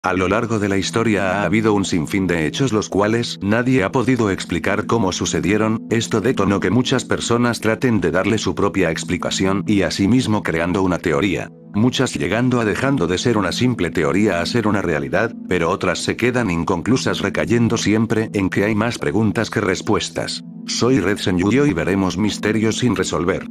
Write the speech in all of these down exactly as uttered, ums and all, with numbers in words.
A lo largo de la historia ha habido un sinfín de hechos los cuales nadie ha podido explicar cómo sucedieron. Esto detonó que muchas personas traten de darle su propia explicación y asimismo creando una teoría. Muchas llegando a dejando de ser una simple teoría a ser una realidad, pero otras se quedan inconclusas recayendo siempre en que hay más preguntas que respuestas. Soy Red Senju y hoy veremos misterios sin resolver.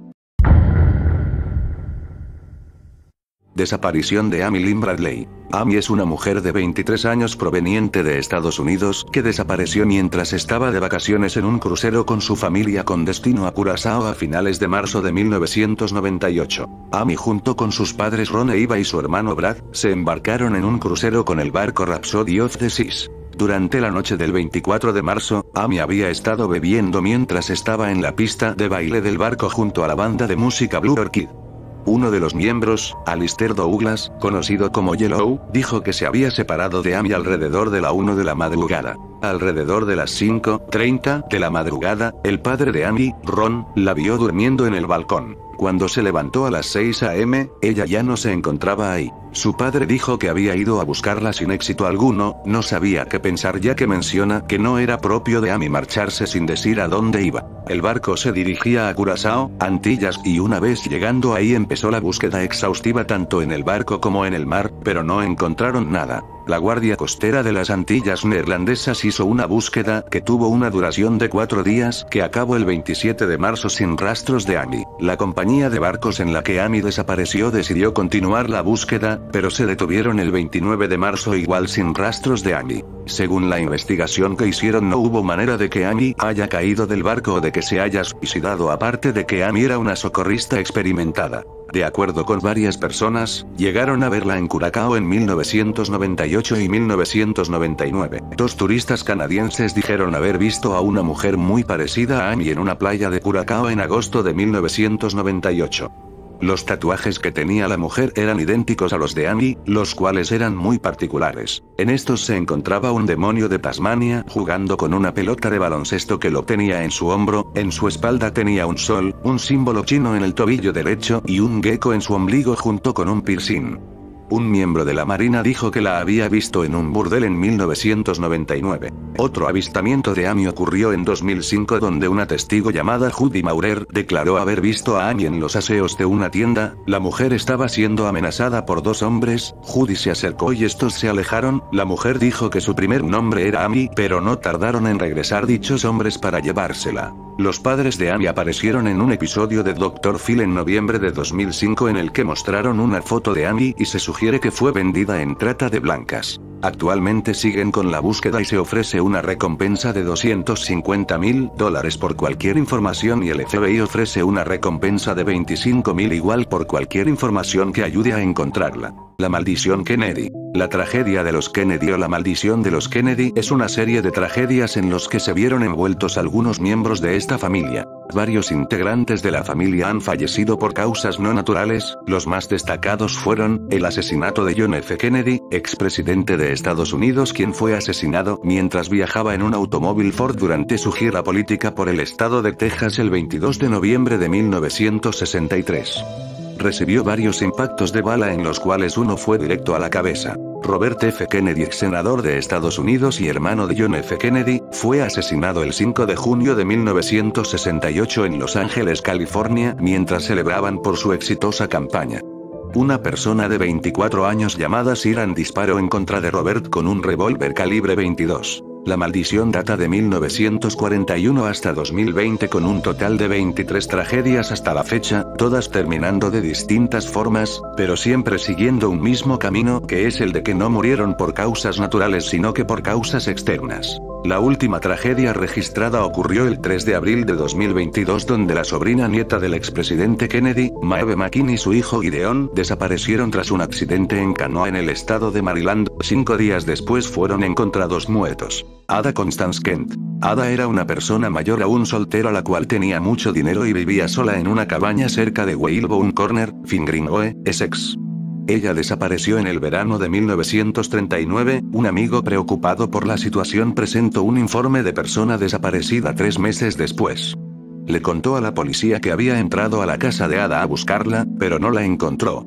Desaparición de Amy Lynn Bradley. Amy es una mujer de veintitrés años proveniente de Estados Unidos que desapareció mientras estaba de vacaciones en un crucero con su familia con destino a Curazao a finales de marzo de mil novecientos noventa y ocho. Amy junto con sus padres Ron e Eva y su hermano Brad, se embarcaron en un crucero con el barco Rhapsody of the Seas. Durante la noche del veinticuatro de marzo, Amy había estado bebiendo mientras estaba en la pista de baile del barco junto a la banda de música Blue Orchid. Uno de los miembros, Alistair Douglas, conocido como Yellow, dijo que se había separado de Amy alrededor de la una de la madrugada. Alrededor de las cinco treinta de la madrugada, el padre de Amy, Ron, la vio durmiendo en el balcón. Cuando se levantó a las seis a eme, ella ya no se encontraba ahí. Su padre dijo que había ido a buscarla sin éxito alguno, no sabía qué pensar ya que menciona que no era propio de Amy marcharse sin decir a dónde iba. El barco se dirigía a Curazao, Antillas, y una vez llegando ahí empezó la búsqueda exhaustiva tanto en el barco como en el mar, pero no encontraron nada. La Guardia Costera de las Antillas Neerlandesas hizo una búsqueda que tuvo una duración de cuatro días que acabó el veintisiete de marzo sin rastros de Amy. La compañía de barcos en la que Amy desapareció decidió continuar la búsqueda, pero se detuvieron el veintinueve de marzo igual sin rastros de Amy. Según la investigación que hicieron no hubo manera de que Amy haya caído del barco o de que se haya suicidado aparte de que Amy era una socorrista experimentada. De acuerdo con varias personas, llegaron a verla en Curazao en mil novecientos noventa y ocho y mil novecientos noventa y nueve. Dos turistas canadienses dijeron haber visto a una mujer muy parecida a Amy en una playa de Curazao en agosto de mil novecientos noventa y ocho. Los tatuajes que tenía la mujer eran idénticos a los de Amy, los cuales eran muy particulares. En estos se encontraba un demonio de Tasmania jugando con una pelota de baloncesto que lo tenía en su hombro, en su espalda tenía un sol, un símbolo chino en el tobillo derecho y un gecko en su ombligo junto con un piercing. Un miembro de la Marina dijo que la había visto en un burdel en mil novecientos noventa y nueve. Otro avistamiento de Amy ocurrió en dos mil cinco donde una testigo llamada Judy Maurer declaró haber visto a Amy en los aseos de una tienda. La mujer estaba siendo amenazada por dos hombres, Judy se acercó y estos se alejaron. La mujer dijo que su primer nombre era Amy, pero no tardaron en regresar dichos hombres para llevársela. Los padres de Amy aparecieron en un episodio de doctor Phil en noviembre de dos mil cinco en el que mostraron una foto de Amy y se sugiere que fue vendida en trata de blancas. Actualmente siguen con la búsqueda y se ofrece una recompensa de doscientos cincuenta mil dólares por cualquier información y el F B I ofrece una recompensa de veinticinco mil igual por cualquier información que ayude a encontrarla. La maldición Kennedy. La tragedia de los Kennedy o la maldición de los Kennedy es una serie de tragedias en los que se vieron envueltos algunos miembros de esta familia. Varios integrantes de la familia han fallecido por causas no naturales, los más destacados fueron, el asesinato de John F. Kennedy, expresidente de Estados Unidos quien fue asesinado mientras viajaba en un automóvil Ford durante su gira política por el estado de Texas el veintidós de noviembre de mil novecientos sesenta y tres. Recibió varios impactos de bala en los cuales uno fue directo a la cabeza. Robert F. Kennedy, ex senador de Estados Unidos y hermano de John F. Kennedy, fue asesinado el cinco de junio de mil novecientos sesenta y ocho en Los Ángeles, California, mientras celebraban por su exitosa campaña. Una persona de veinticuatro años llamada Siran disparó en contra de Robert con un revólver calibre veintidós. La maldición data de mil novecientos cuarenta y uno hasta dos mil veinte con un total de veintitrés tragedias hasta la fecha, todas terminando de distintas formas, pero siempre siguiendo un mismo camino, que es el de que no murieron por causas naturales sino que por causas externas. La última tragedia registrada ocurrió el tres de abril de dos mil veintidós donde la sobrina nieta del expresidente Kennedy, Maeve McKean y su hijo Gideon, desaparecieron tras un accidente en canoa en el estado de Maryland. Cinco días después fueron encontrados muertos. Ada Constance Kent. Ada era una persona mayor aún soltera la cual tenía mucho dinero y vivía sola en una cabaña cerca de Whalebone Corner, Fingringoe, Essex. Ella desapareció en el verano de mil novecientos treinta y nueve, un amigo preocupado por la situación presentó un informe de persona desaparecida tres meses después. Le contó a la policía que había entrado a la casa de Ada a buscarla, pero no la encontró.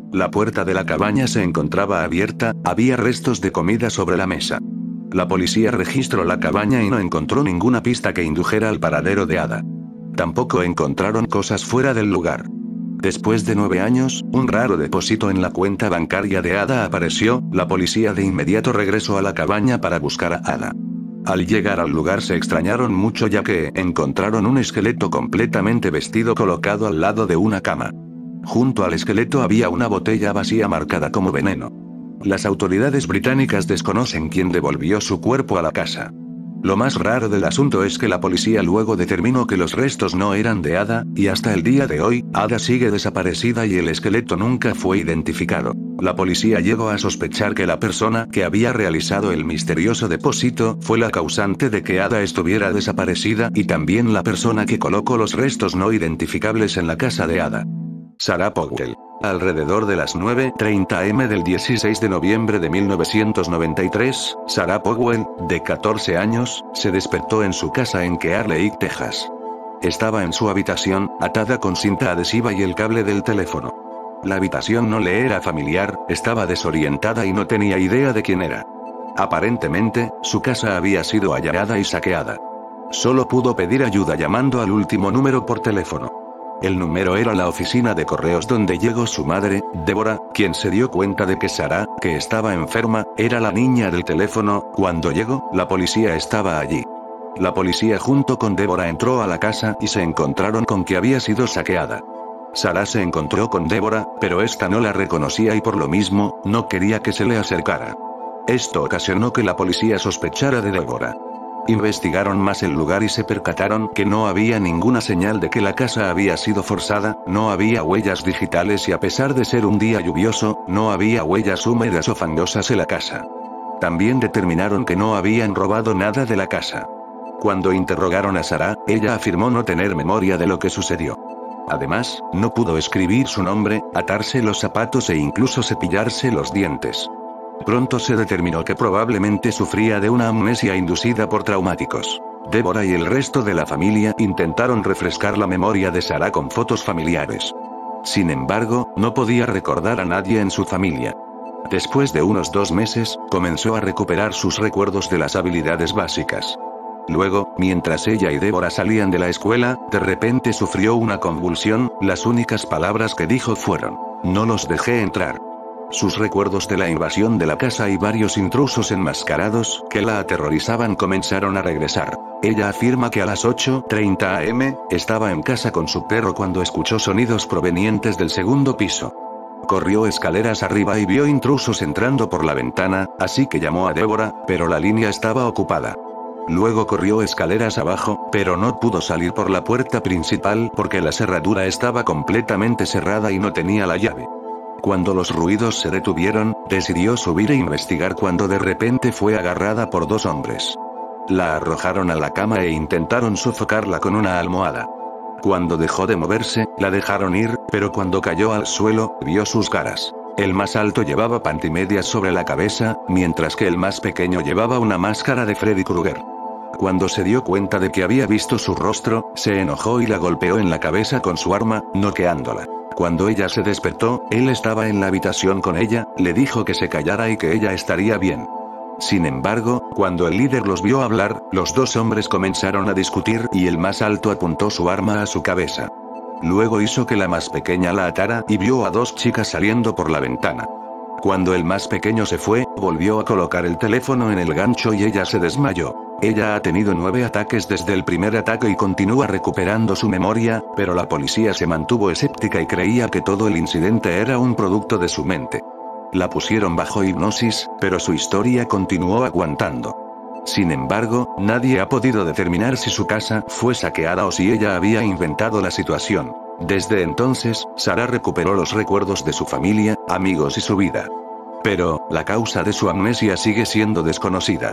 La puerta de la cabaña se encontraba abierta, había restos de comida sobre la mesa. La policía registró la cabaña y no encontró ninguna pista que indujera al paradero de Ada. Tampoco encontraron cosas fuera del lugar. Después de nueve años, un raro depósito en la cuenta bancaria de Ada apareció, la policía de inmediato regresó a la cabaña para buscar a Ada. Al llegar al lugar se extrañaron mucho ya que encontraron un esqueleto completamente vestido colocado al lado de una cama. Junto al esqueleto había una botella vacía marcada como veneno. Las autoridades británicas desconocen quién devolvió su cuerpo a la casa. Lo más raro del asunto es que la policía luego determinó que los restos no eran de Ada, y hasta el día de hoy, Ada sigue desaparecida y el esqueleto nunca fue identificado. La policía llegó a sospechar que la persona que había realizado el misterioso depósito fue la causante de que Ada estuviera desaparecida y también la persona que colocó los restos no identificables en la casa de Ada. Sarah Powell. Alrededor de las nueve treinta eme del dieciséis de noviembre de mil novecientos noventa y tres, Sarah Powell, de catorce años, se despertó en su casa en Kearl Lake, Texas. Estaba en su habitación, atada con cinta adhesiva y el cable del teléfono. La habitación no le era familiar, estaba desorientada y no tenía idea de quién era. Aparentemente, su casa había sido allanada y saqueada. Solo pudo pedir ayuda llamando al último número por teléfono. El número era la oficina de correos donde llegó su madre, Deborah, quien se dio cuenta de que Sarah, que estaba enferma, era la niña del teléfono. Cuando llegó, la policía estaba allí. La policía junto con Deborah entró a la casa y se encontraron con que había sido saqueada. Sarah se encontró con Deborah, pero esta no la reconocía y por lo mismo, no quería que se le acercara. Esto ocasionó que la policía sospechara de Deborah. Investigaron más el lugar y se percataron que no había ninguna señal de que la casa había sido forzada, no había huellas digitales y a pesar de ser un día lluvioso, no había huellas húmedas o fangosas en la casa. También determinaron que no habían robado nada de la casa. Cuando interrogaron a Sarah, ella afirmó no tener memoria de lo que sucedió. Además, no pudo escribir su nombre, atarse los zapatos e incluso cepillarse los dientes. Pronto se determinó que probablemente sufría de una amnesia inducida por traumáticos. Deborah y el resto de la familia intentaron refrescar la memoria de Sarah con fotos familiares. Sin embargo, no podía recordar a nadie en su familia. Después de unos dos meses, comenzó a recuperar sus recuerdos de las habilidades básicas. Luego, mientras ella y Deborah salían de la escuela, de repente sufrió una convulsión, las únicas palabras que dijo fueron: "No los dejé entrar". Sus recuerdos de la invasión de la casa y varios intrusos enmascarados que la aterrorizaban comenzaron a regresar. Ella afirma que a las ocho treinta a eme, estaba en casa con su perro cuando escuchó sonidos provenientes del segundo piso. Corrió escaleras arriba y vio intrusos entrando por la ventana, así que llamó a Deborah, pero la línea estaba ocupada. Luego corrió escaleras abajo, pero no pudo salir por la puerta principal porque la cerradura estaba completamente cerrada y no tenía la llave. Cuando los ruidos se detuvieron, decidió subir e investigar cuando de repente fue agarrada por dos hombres. La arrojaron a la cama e intentaron sofocarla con una almohada. Cuando dejó de moverse, la dejaron ir, pero cuando cayó al suelo, vio sus caras. El más alto llevaba pantimedias sobre la cabeza, mientras que el más pequeño llevaba una máscara de Freddy Krueger. Cuando se dio cuenta de que había visto su rostro, se enojó y la golpeó en la cabeza con su arma, noqueándola. Cuando ella se despertó, él estaba en la habitación con ella, le dijo que se callara y que ella estaría bien. Sin embargo, cuando el líder los vio hablar, los dos hombres comenzaron a discutir y el más alto apuntó su arma a su cabeza. Luego hizo que la más pequeña la atara y vio a dos chicas saliendo por la ventana. Cuando el más pequeño se fue, volvió a colocar el teléfono en el gancho y ella se desmayó. Ella ha tenido nueve ataques desde el primer ataque y continúa recuperando su memoria, pero la policía se mantuvo escéptica y creía que todo el incidente era un producto de su mente. La pusieron bajo hipnosis, pero su historia continuó aguantando. Sin embargo, nadie ha podido determinar si su casa fue saqueada o si ella había inventado la situación. Desde entonces, Sarah recuperó los recuerdos de su familia, amigos y su vida. Pero, la causa de su amnesia sigue siendo desconocida.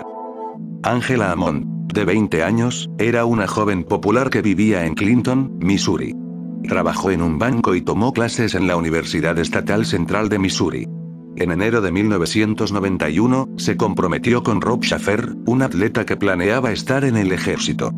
Angela Amond, de veinte años, era una joven popular que vivía en Clinton, Missouri. Trabajó en un banco y tomó clases en la Universidad Estatal Central de Missouri. En enero de mil novecientos noventa y uno, se comprometió con Rob Schaffer, un atleta que planeaba estar en el ejército.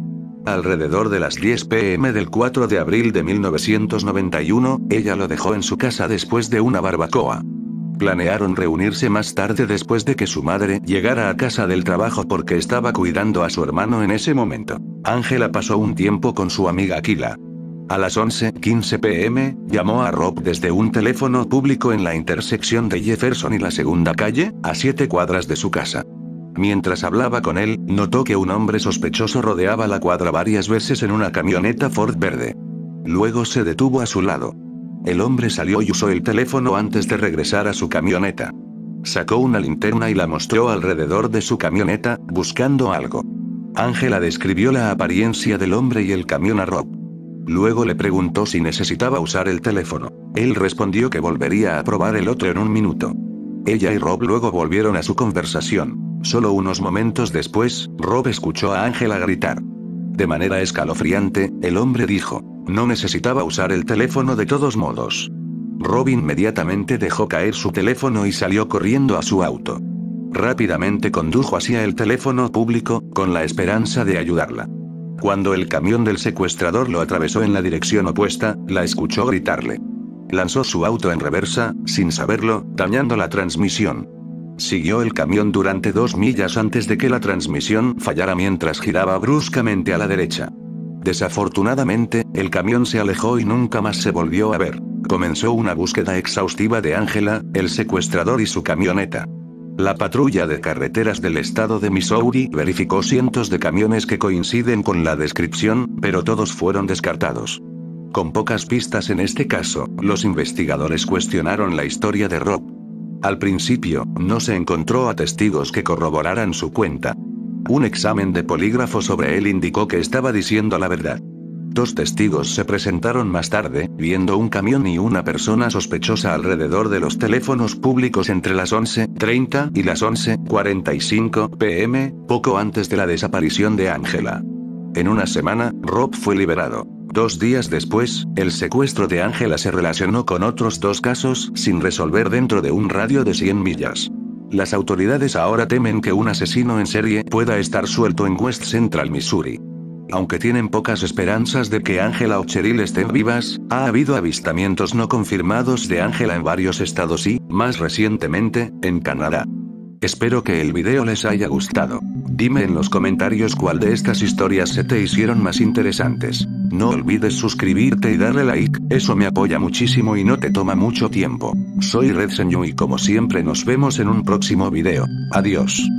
Alrededor de las diez pe eme del cuatro de abril de mil novecientos noventa y uno, ella lo dejó en su casa después de una barbacoa. Planearon reunirse más tarde después de que su madre llegara a casa del trabajo porque estaba cuidando a su hermano en ese momento. Ángela pasó un tiempo con su amiga Aquila. A las once quince pe eme, llamó a Rob desde un teléfono público en la intersección de Jefferson y la segunda calle, a siete cuadras de su casa. Mientras hablaba con él, notó que un hombre sospechoso rodeaba la cuadra varias veces en una camioneta Ford verde. Luego se detuvo a su lado. El hombre salió y usó el teléfono antes de regresar a su camioneta. Sacó una linterna y la mostró alrededor de su camioneta, buscando algo. Ángela describió la apariencia del hombre y el camión a Rob. Luego le preguntó si necesitaba usar el teléfono. Él respondió que volvería a probar el otro en un minuto. Ella y Rob luego volvieron a su conversación. Solo unos momentos después, Rob escuchó a Ángela gritar. De manera escalofriante, el hombre dijo, no necesitaba usar el teléfono de todos modos. Rob inmediatamente dejó caer su teléfono y salió corriendo a su auto. Rápidamente condujo hacia el teléfono público, con la esperanza de ayudarla. Cuando el camión del secuestrador lo atravesó en la dirección opuesta, la escuchó gritarle. Lanzó su auto en reversa, sin saberlo, dañando la transmisión. Siguió el camión durante dos millas antes de que la transmisión fallara mientras giraba bruscamente a la derecha. Desafortunadamente, el camión se alejó y nunca más se volvió a ver. Comenzó una búsqueda exhaustiva de Ángela, el secuestrador y su camioneta. La patrulla de carreteras del estado de Missouri verificó cientos de camiones que coinciden con la descripción, pero todos fueron descartados. Con pocas pistas en este caso, los investigadores cuestionaron la historia de Rob. Al principio, no se encontró a testigos que corroboraran su cuenta. Un examen de polígrafo sobre él indicó que estaba diciendo la verdad. Dos testigos se presentaron más tarde, viendo un camión y una persona sospechosa alrededor de los teléfonos públicos entre las once treinta y las once cuarenta y cinco pe eme, poco antes de la desaparición de Ángela. En una semana, Rob fue liberado. Dos días después, el secuestro de Ángela se relacionó con otros dos casos sin resolver dentro de un radio de cien millas. Las autoridades ahora temen que un asesino en serie pueda estar suelto en West Central Missouri. Aunque tienen pocas esperanzas de que Ángela o Cheryl estén vivas, ha habido avistamientos no confirmados de Ángela en varios estados y, más recientemente, en Canadá. Espero que el video les haya gustado. Dime en los comentarios cuál de estas historias se te hicieron más interesantes. No olvides suscribirte y darle like, eso me apoya muchísimo y no te toma mucho tiempo. Soy Red Senyu y como siempre nos vemos en un próximo video. Adiós.